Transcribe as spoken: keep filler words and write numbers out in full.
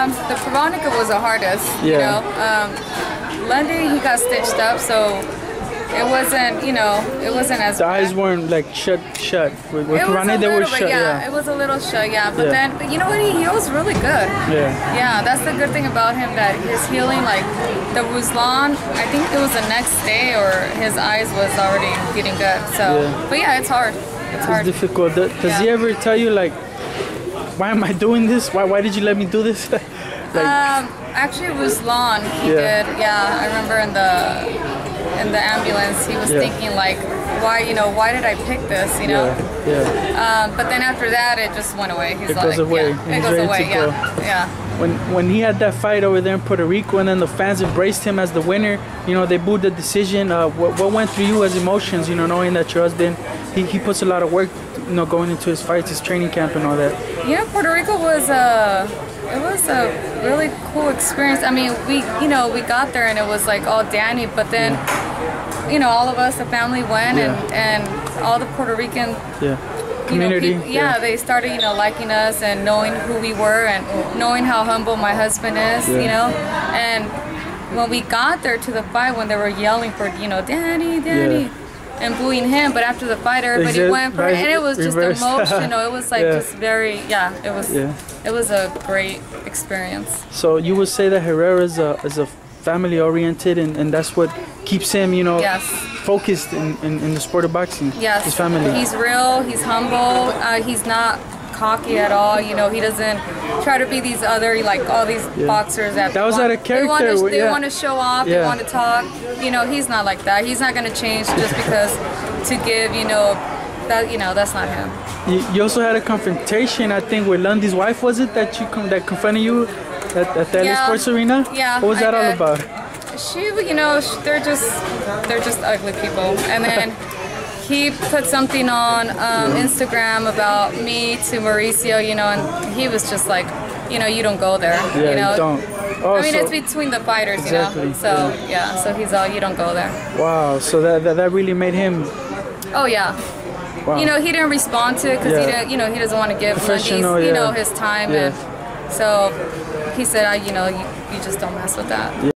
Um, the Veronica was the hardest. Yeah. You know, um, Lundy, he got stitched up, so it wasn't, you know, it wasn't as The bad. eyes weren't like shut, shut. With, with It was Piranha, a they little were bit, shut. yeah, Yeah. It was a little shut, yeah. But Yeah. then, but you know what? He heals really good. Yeah. Yeah, that's the good thing about him, that his healing, like the Ruslan, I think it was the next day, or his eyes was already getting good. So, Yeah. but yeah, it's hard. It's hard. It's difficult. Does Yeah. he ever tell you like, why am I doing this? Why why did you let me do this? like, Um, actually, Ruslan, he Yeah. did. Yeah, I remember in the in the ambulance, he was Yeah. thinking like, why, you know, why did I pick this? You know. yeah, yeah. Um, but then after that, it just went away. He's It like, goes away. Yeah, He's it goes ready away. to Yeah, go. yeah. When when he had that fight over there in Puerto Rico, and then the fans embraced him as the winner, you know, they booed the decision. Uh, what, what went through you as emotions, you know, knowing that your husband, he, he puts a lot of work, you know, going into his fights, his training camp and all that. Yeah, Puerto Rico was a, it was a really cool experience. I mean, we, you know, we got there and it was like all Danny, but then, you know, all of us, the family went, Yeah. and, and all the Puerto Rican, Yeah. you Community. know, peop- yeah, they started, you know, liking us and knowing who we were and knowing how humble my husband is, Yeah. you know, and when we got there to the fight, when they were yelling for, you know, Danny, Danny. Yeah. And booing him, but after the fight, everybody Except went for right- it, and it was just reversed. emotional. It was like Yeah. just very, yeah, it was, Yeah. it was a great experience. So you would say that Herrera is a, is a family oriented, and, and that's what keeps him, you know, Yes. focused in, in, in the sport of boxing. Yes, His family. he's real. He's humble. Uh, he's not cocky at all. You know, he doesn't try to be these other, like all these Yeah. boxers that, That was want, out of They want character, to, they yeah. want to show off. They Yeah. want to talk. You know, he's not like that. He's not going to change just because to give. You know, that you know that's not him. You, you also had a confrontation, I think, with Lundy's wife. Was it that you com- that confronted you at, at the L A Yeah. Sports Arena? Yeah, What was I that all did. about? She, you know, sh- they're just they're just ugly people. And then he put something on um, Instagram about me to Mauricio, you know, and he was just like, you know, you don't go there. Yeah, you know, you don't. Oh, I mean, so- it's between the fighters, Exactly, you know. So yeah. so he's all, you don't go there. Wow, so that, that, that really made him. Oh yeah. Wow. You know, he didn't respond to it because he Yeah. didn't, you know, he doesn't want to give Lundy's, Professional, you know, yeah. his time, Yeah. and so he said, I, you know, you, you just don't mess with that. Yeah.